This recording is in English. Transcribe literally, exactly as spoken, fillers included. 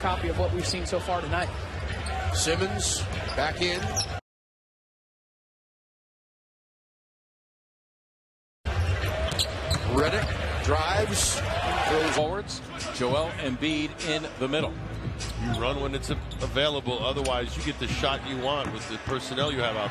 copy of what we've seen so far tonight. Simmons back in. Redick drives, throws forwards. Joel Embiid in the middle. You run when it's available. Otherwise, you get the shot you want with the personnel you have out